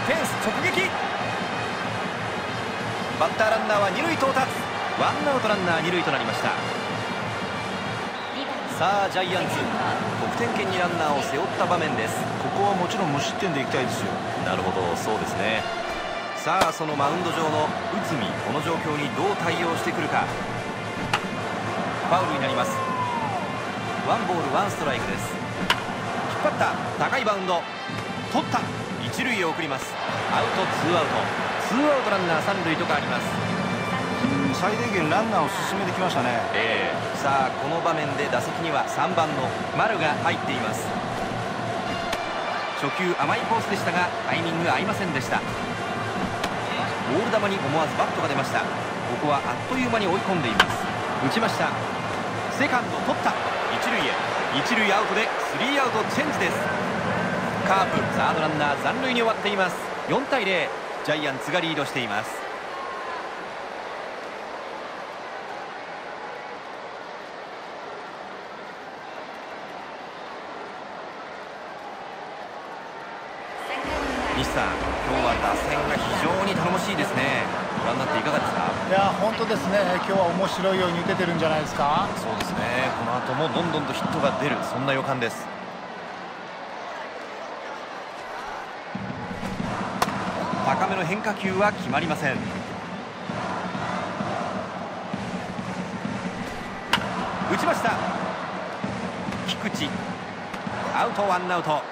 フェンス直撃。バッターランナーは二塁到達。ワンアウトランナー二塁となりました。さあジャイアンツ、得点圏にランナーを背負った場面です。 ここはもちろん無失点でいきたいですよ。 なるほど、そうですね。さあそのマウンド上の内海、この状況にどう対応してくるか。ファウルになります。ワンボールワンストライクです。引っ張った高いバウンド、取った、一塁へ送ります。アウトツーアウト、ツーアウトランナー三塁と変わります。 最低限ランナーを進めてきましたね。 さあこの場面で打席には3番の丸が入っています。初球甘いコースでしたがタイミング合いませんでした。ボール球に思わずバットが出ました。ここはあっという間に追い込んでいます。打ちました。セカンド取った、一塁へ、一塁アウトでスリーアウトチェンジです。カープサードランナー残塁に終わっています。4対0、ジャイアンツがリードしています。西さん、今日は打線が非常に頼もしいですね。ご覧になっていかがですか？ いや本当ですね。今日は面白いように打ててるんじゃないですか。 そうですね。この後もどんどんとヒットが出る、そんな予感です。高めの変化球は決まりません。打ちました。菊池、アウト、ワンアウト。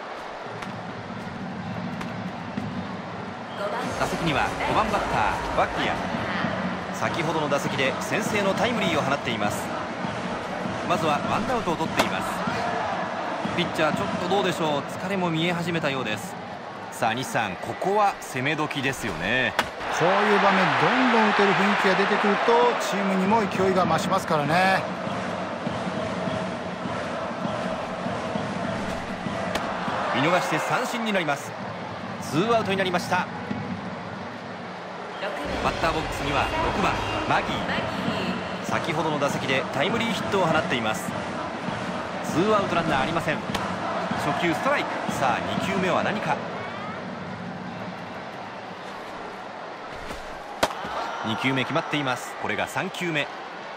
打席には5番バッターバッキア。先ほどの打席で先制のタイムリーを放っています。まずはワンアウトを取っています。ピッチャーちょっとどうでしょう、疲れも見え始めたようです。さあ西さん、ここは攻め時ですよね。 こういう場面どんどん打てる雰囲気が出てくるとチームにも勢いが増しますからね。 見逃して三振になります。ツーアウトになりました。バッターボックスには6番マギー。先ほどの打席でタイムリーヒットを放っています。ツーアウトランナーありません。初球ストライク。さあ2球目は何か。2球目決まっています。これが3球目。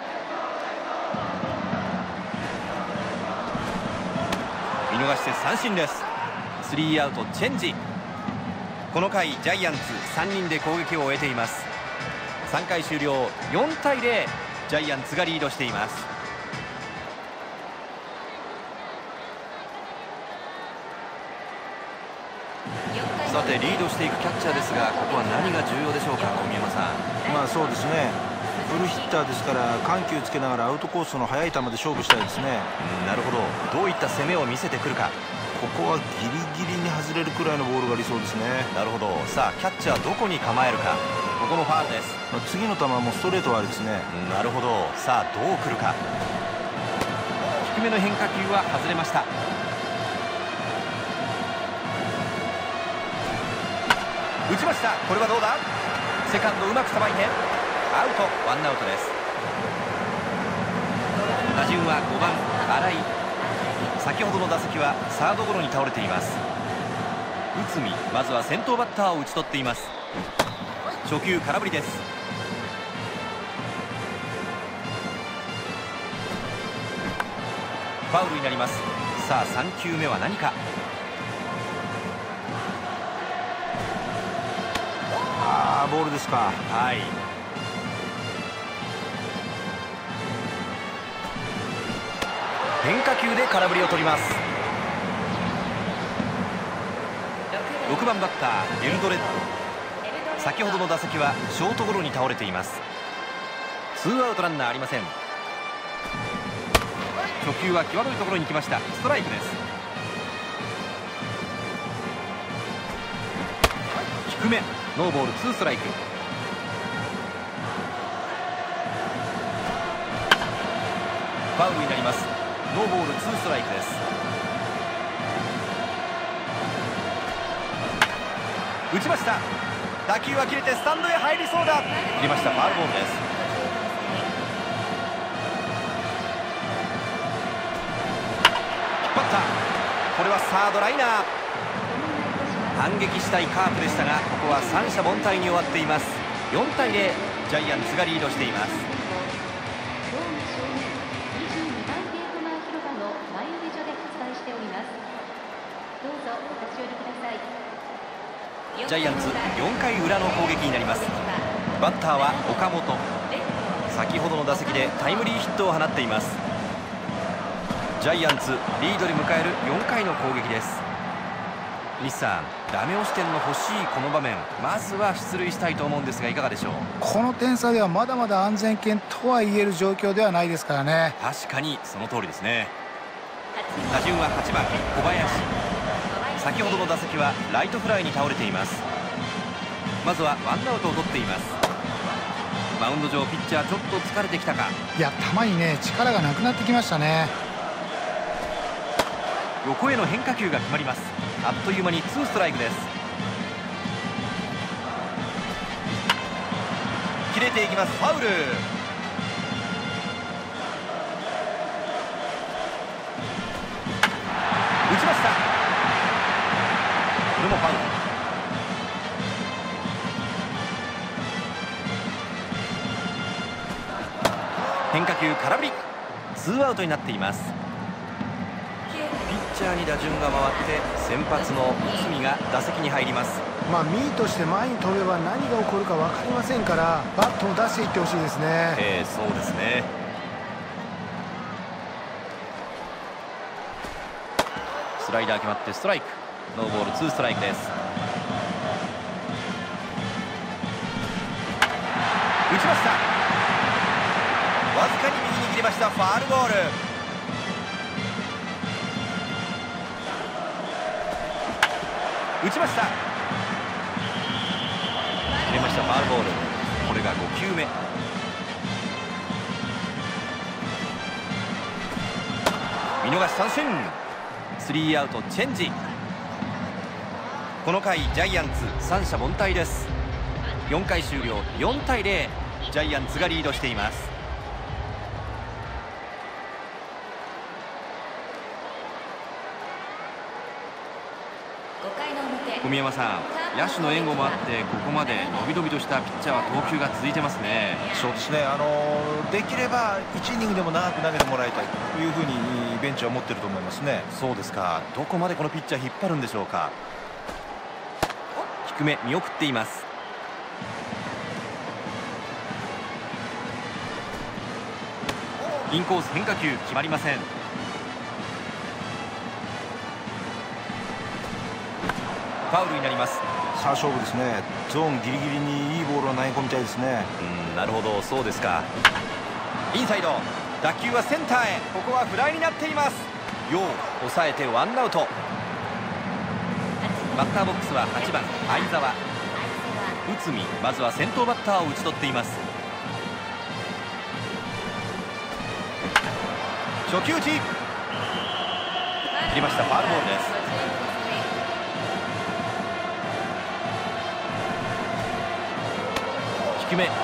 見逃して三振です。スリーアウトチェンジ。この回ジャイアンツ3人で攻撃を終えています。3回終了、4対0、ジャイアンツがリードしています。さてリードしていくキャッチャーですが、ここは何が重要でしょうか、小宮山さん。 まあそうですね、フルヒッターですから緩急つけながらアウトコースの速い球で勝負したいですね。 なるほど、どういった攻めを見せてくるか。 ここはギリギリに外れるくらいのボールが理想ですね。 なるほど。さあキャッチャーどこに構えるか。ここのファウルです。 次の球もストレートはありですね。 なるほど。さあどう来るか。低めの変化球は外れました。打ちました。これはどうだ。セカンドうまくさばいてアウト、ワンアウトです。打順は5番新井。先ほどの打席はサードゴロに倒れています。内海、まずは先頭バッターを打ち取っています。初球空振りです。ファウルになります。さあ3球目は何か。 ボールですか。 はい。変化球で空振りを取ります。6番バッターエルドレッド。先ほどの打席はショートゴロに倒れています。ツーアウトランナーありません。初球は際どいところに来ました。ストライクです。低め、ノーボールツーストライク。ファウルになります。ノーボールツーストライクです。打ちました。打球は切れてスタンドへ入りそうだ。切りました。ファウルボールです。引っ張った。これはサードライナー。 反撃したいカープでしたが、ここは三者凡退に終わっています。4対0、ジャイアンツがリードしています。ジャイアンツ4回裏の攻撃になります。バッターは岡本。先ほどの打席でタイムリーヒットを放っています。ジャイアンツリードで迎える4回の攻撃です。西さん、ダメ押し点の欲しいこの場面、まずは出塁したいと思うんですが、いかがでしょう。 この点差ではまだまだ安全圏とは言える状況ではないですからね。 確かにその通りですね。打順は8番小林。先ほどの打席はライトフライに倒れています。まずはワンアウトを取っています。マウンド上ピッチャーちょっと疲れてきたか。 いや、球にね力がなくなってきましたね。 横への変化球が決まります。あっという間に2ストライクです。切れていきます。ファウル。打ちました。これもファウル。変化球空振り。2アウトになっています。ピッチャーに打順が回って先発の内海が打席に入ります。 ミートして前に飛べば何が起こるか分かりませんから、バットを出していってほしいですね。 そうですね。スライダー決まってストライク。ノーボール2ストライクです。打ちました。わずかに右に切れました。ファウルボール。打ちました。切れました。ファウルボール。これが5球目。見逃し三振。3アウトチェンジ。この回ジャイアンツ三者凡退です。4回終了。4対0、ジャイアンツがリードしています。小宮山さん、野手の援護もあってここまで伸び伸びとしたピッチャーは投球が続いてますね。 そうですね、できれば1イニングでも長く投げてもらいたいというふうにベンチは思ってると思いますね。 そうですか。どこまでこのピッチャー引っ張るんでしょうか。低め見送っています。インコース変化球決まりません。ファウルになります。 さあ勝負ですね。ゾーンギリギリにいいボールを投げ込みたいですね。 なるほど、そうですか。インサイド、打球はセンターへ。ここはフライになっています。よう抑えてワンアウト。バッターボックスは8番相澤。内海、まずは先頭バッターを打ち取っています。初球打ち。切りました。ファウルボールです。低め。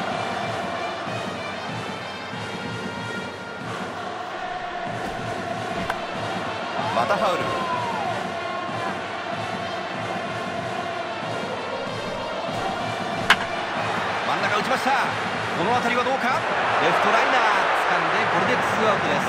またファウル。真ん中打ちました。この当たりはどうか。レフトライナー掴んで、これで2アウトです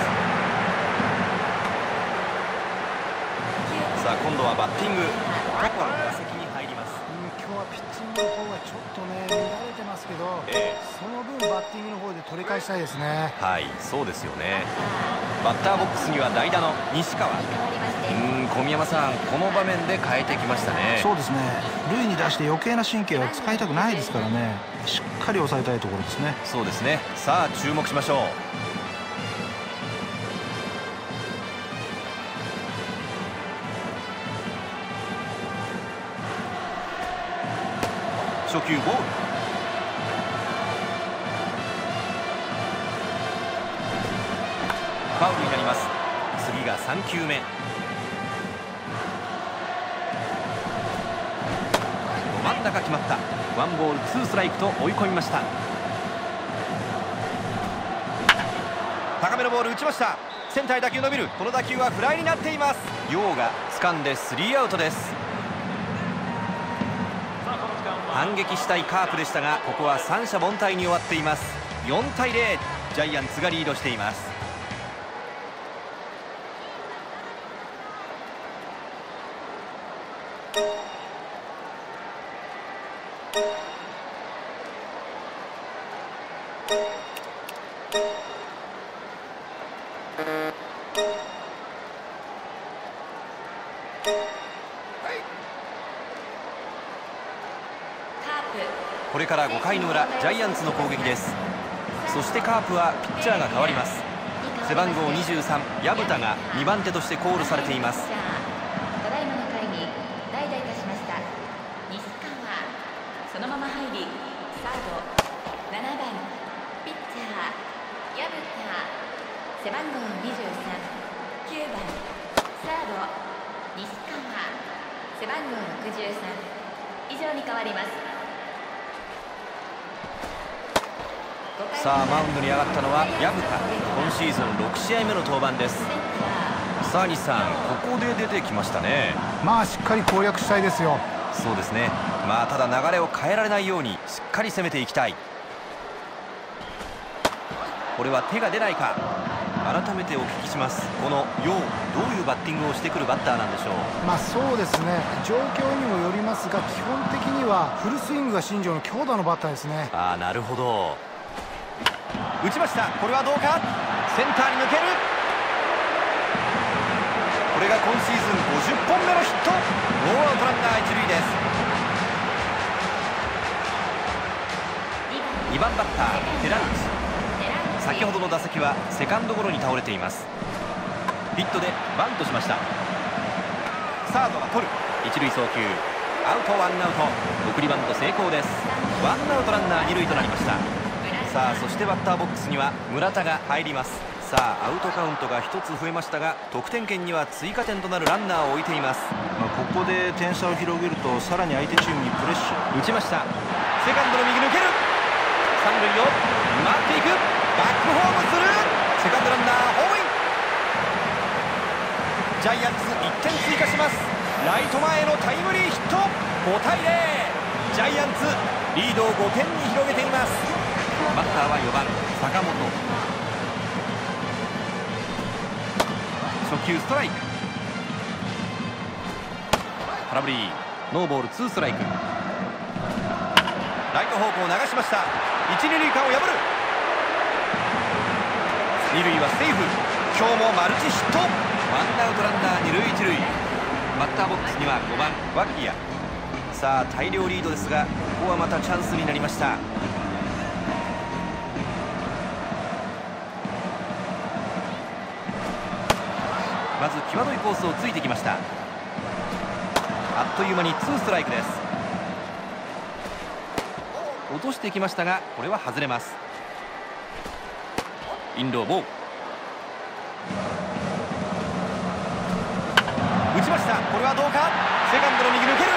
。さあ今度はバッティング。トップの打席に入ります。 今日はピッチングの方がちょっとね乱れてますけど、その分バッティングの方で取り返したいですね。 はい、そうですよね。バッターボックスには代打の西川。小宮山さん、この場面で変えてきましたね。 そうですね、塁に出して余計な神経は使いたくないですからね。しっかり抑えたいところですね。 そうですね。さあ注目しましょう。初球ボール。ファウルになります。次が3球目。真ん中決まった。ワンボール2ストライクと追い込みました。高めのボール打ちました。センターへ打球伸びる。この打球はフライになっています。陽が掴んで3アウトです。 反撃したいカープでしたが、ここは三者凡退に終わっています。4対0、ジャイアンツがリードしています。これから5回の裏、ジャイアンツの攻撃です。そしてカープはピッチャーが変わります。背番号23、薮田が2番手としてコールされています。 ただいまの回に代打いたしました西川、そのまま入りサード7番ピッチャー薮田、背番号23、9番サード西川、背番号63、以上に変わります。 さあマウンドに上がったのは薮田、今シーズン6試合目の登板です。さあ西さん、ここで出てきましたね。 まあしっかり攻略したいですよ。 そうですね。まあただ流れを変えられないようにしっかり攻めていきたい。これは手が出ないか。改めてお聞きします。この陽、どういうバッティングをしてくるバッターなんでしょう。 まあそうですね、状況にもよりますが、基本的にはフルスイングが新庄の強打のバッターですね。 ああ、なるほど。打ちました。これはどうか。センターに抜ける。これが今シーズン50本目のヒット。ノーアウトランナー一塁です。2番バッター寺内、先ほどの打席はセカンドゴロに倒れています。ヒットでバントしました。サードが取る。一塁送球、アウト、ワンアウト。送りバント成功です。ワンアウトランナー二塁となりました。さあそしてバッターボックスには村田が入ります。さあアウトカウントが1つ増えましたが、得点圏には追加点となるランナーを置いています。 ここで点差を広げるとさらに相手チームにプレッシャー。 打ちました。セカンドの右抜ける。三塁を回っていく。バックホームする。セカンドランナーホームイン。ジャイアンツ1点追加します。ライト前へのタイムリーヒット。5対0、ジャイアンツリードを5点に広げています。バッターは4番坂本。初球ストライク、空振り、ノーボール2ストライク。ライト方向流しました。一二塁間を破る。二塁はセーフ。今日もマルチヒット。ワンアウトランナー二塁一塁。バッターボックスには5番脇谷。さあ大量リードですが、ここはまたチャンスになりました。まず際どいコースをついてきました。あっという間に2ストライクです。落としてきましたが、これは外れます。インローボール打ちました。これはどうか。セカンドの右抜ける。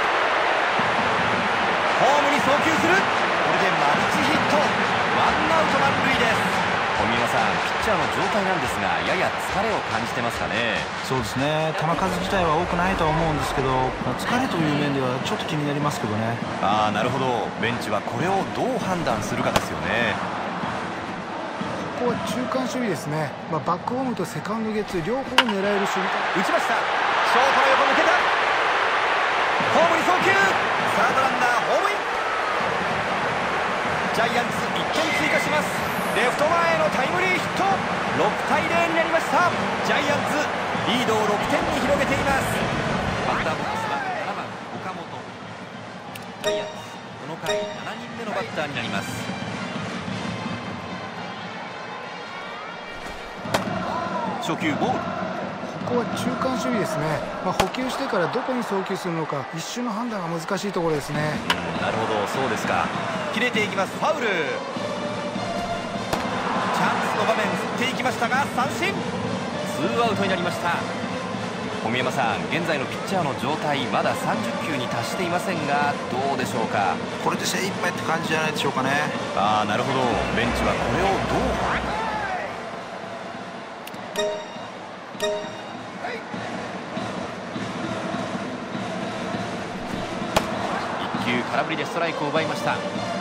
ホームに送球する。これでマルチヒット。ワンアウト満塁です。小宮山さん、ピッチャーの状態なんですが、やや疲れを感じてますかね。 そうですね、球数自体は多くないとは思うんですけど、疲れという面ではちょっと気になりますけどね。 ああ、なるほど。ベンチはこれをどう判断するかですよね。 ここは中間守備ですね。バックホームとセカンドゲッツー両方狙える守備。 打ちました。ショートの横抜けた。ホームに送球。サードランナーホームイン。ジャイアンツ1点追加します。レフト前へのタイムリーヒット。6対0になりました。ジャイアンツリードを6点に広げています。バッターボックスは7番岡本。ジャイアンツこの回7人目のバッターになります。初球ボール。 ここは中間守備ですね。補給してからどこに送球するのか、一瞬の判断が難しいところですね。 なるほど、そうですか。切れていきます。ファウル。チャンスの場面振っていきましたが三振。ツーアウトになりました。小宮山さん、現在のピッチャーの状態まだ30球に達していませんが、どうでしょうか。 これで精一杯って感じじゃないでしょうかね。 ああ、なるほど。ベンチはこれをどう。1 球空振りでストライクを奪いました。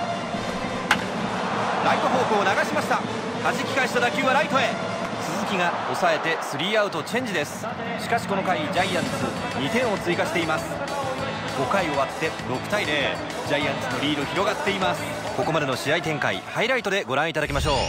ライト方向を流しました。弾き返した打球はライトへ。鈴木が抑えて3アウトチェンジです。しかしこの回ジャイアンツ2点を追加しています。5回終わって6対0、ジャイアンツのリード広がっています。ここまでの試合展開ハイライトでご覧いただきましょう。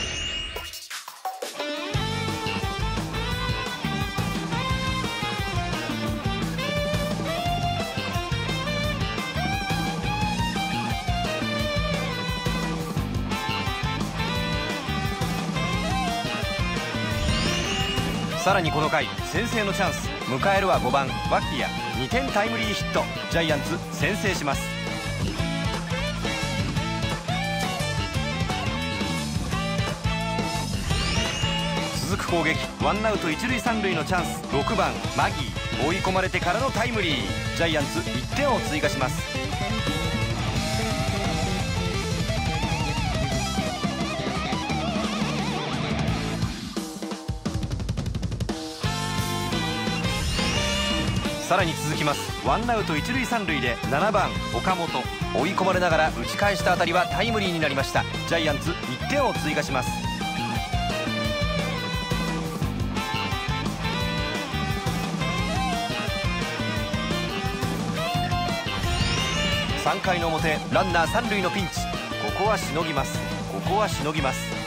さらにこの回先制のチャンス、迎えるは5番脇谷、2点タイムリーヒット。ジャイアンツ先制します。続く攻撃、ワンアウト一塁三塁のチャンス、6番マギー、追い込まれてからのタイムリー。ジャイアンツ1点を追加します。さらに続きます。ワンアウト一塁三塁で7番岡本、追い込まれながら打ち返した当たりはタイムリーになりました。ジャイアンツ1点を追加します。3回の表、ランナー三塁のピンチ。ここはしのぎます。